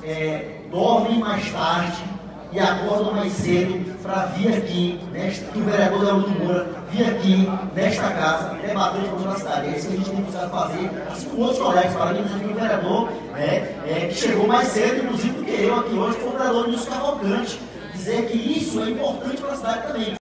dormem mais tarde e acordam mais cedo para vir aqui, que o vereador Leandro Moura vir aqui, nesta casa, debater os problemas da cidade. É isso que a gente tem buscado fazer, assim como outros colegas, para mim, inclusive o vereador, que chegou mais cedo, inclusive, do que eu aqui hoje, que foi o vereador Nilson Cavalcante, dizer que isso é importante para a cidade também.